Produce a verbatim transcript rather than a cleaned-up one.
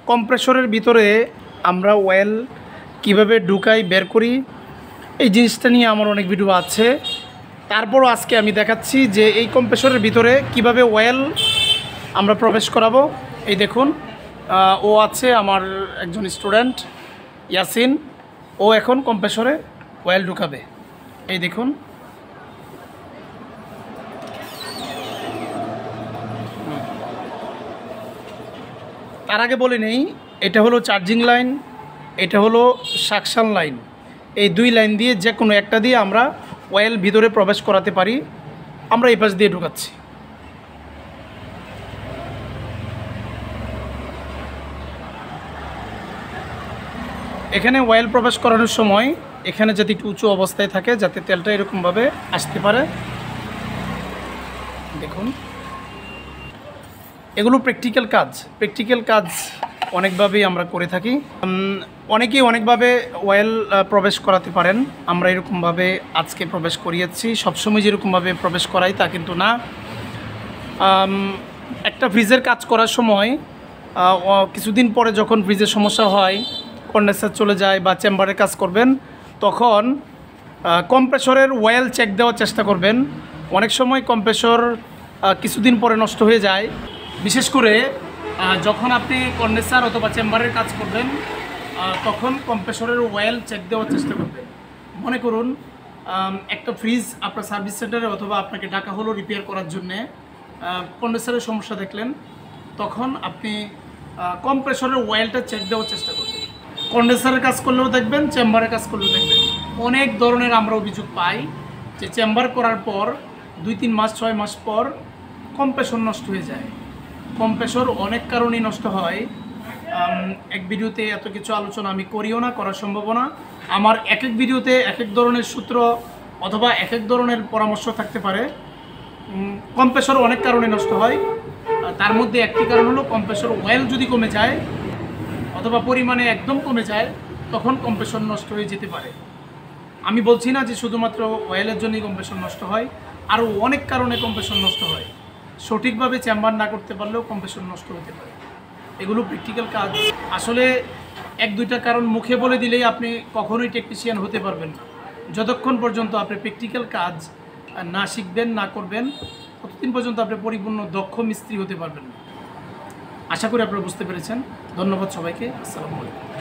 কম্প্রেসরের ভিতরে আমরা অয়েল কিভাবে ঢুকাই বের করি এই জিনিসটা নিয়ে আমার অনেক ভিডিও আছে। তারপরও আজকে আমি দেখাচ্ছি যে এই কম্প্রেসরের ভিতরে কিভাবে অয়েল আমরা প্রবেশ করাবো। এই দেখুন, ও আছে আমার একজন স্টুডেন্ট ইয়াসিন, ও এখন কম্প্রেসরে অয়েল ঢুকাবে। এই দেখুন, তার আগে বলে নেই, এটা হলো চার্জিং লাইন, এটা হলো সাকশন লাইন। এই দুই লাইন দিয়ে যে কোনো একটা দিয়ে আমরা অয়েল ভিতরে প্রবেশ করাতে পারি। আমরা এই পাশ দিয়ে ঢুকাচ্ছি। এখানে অয়েল প্রবেশ করানোর সময় এখানে যাতে একটু উঁচু অবস্থায় থাকে, যাতে তেলটা এরকমভাবে আসতে পারে। দেখুন, এগুলো প্র্যাকটিক্যাল কাজ। প্র্যাকটিক্যাল কাজ অনেকভাবেই আমরা করে থাকি। অনেকেই অনেকভাবে অয়েল প্রবেশ করাতে পারেন। আমরা এরকমভাবে আজকে প্রবেশ করিয়েছি। সবসময় যেরকমভাবে প্রবেশ করাই তা কিন্তু না। একটা ফ্রিজের কাজ করার সময় কিছুদিন পরে যখন ফ্রিজের সমস্যা হয়, কন্ডেন্সার চলে যায় বা চেম্বারে কাজ করবেন, তখন কম্প্রেসরের অয়েল চেক দেওয়ার চেষ্টা করবেন। অনেক সময় কম্প্রেসর কিছুদিন পরে নষ্ট হয়ে যায়। বিশেষ করে যখন আপনি কন্ডেন্সার অথবা চেম্বারের কাজ করবেন, তখন কম্প্রেসরের অয়েল চেক দেওয়ার চেষ্টা করবেন। মনে করুন একটা ফ্রিজ আপনার সার্ভিস সেন্টারে অথবা আপনাকে ডাকা হলো রিপেয়ার করার জন্যে, কন্ডেন্সারের সমস্যা দেখলেন, তখন আপনি কম্প্রেসরের অয়েলটা চেক দেওয়ার চেষ্টা করবেন। কন্ডেন্সারের কাজ করলেও দেখবেন, চেম্বারের কাজ করলেও দেখবেন। অনেক ধরনের আমরা অভিযোগ পাই যে চেম্বার করার পর দুই তিন মাস ছয় মাস পর কম্প্রেসর নষ্ট হয়ে যায়। কম্প্রেসর অনেক কারণেই নষ্ট হয়। এক ভিডিওতে এত কিছু আলোচনা আমি করিও না, করা সম্ভব না। আমার এক এক ভিডিওতে এক এক ধরনের সূত্র অথবা এক এক ধরনের পরামর্শ থাকতে পারে। কম্প্রেসর অনেক কারণে নষ্ট হয়। তার মধ্যে একটি কারণ হলো কম্প্রেসর অয়েল যদি কমে যায় অথবা পরিমাণে একদম কমে যায়, তখন কম্প্রেসর নষ্ট হয়ে যেতে পারে। আমি বলছি না যে শুধুমাত্র অয়েলের জন্যই কম্প্রেসর নষ্ট হয়, আরও অনেক কারণে কম্প্রেসর নষ্ট হয়। সঠিকভাবে চেম্বার না করতে পারলেও কম্প্রেসর নষ্ট হতে পারে। এগুলো প্র্যাকটিক্যাল কাজ। আসলে এক দুইটা কারণ মুখে বলে দিলেই আপনি কখনোই টেকনিশিয়ান হতে পারবেন না। যতক্ষণ পর্যন্ত আপনি প্র্যাকটিক্যাল কাজ না শিখবেন, না করবেন, ততদিন পর্যন্ত আপনি পরিপূর্ণ দক্ষ মিস্ত্রি হতে পারবেন না। আশা করি আপনারা বুঝতে পেরেছেন। ধন্যবাদ সবাইকে। আসসালামু আলাইকুম।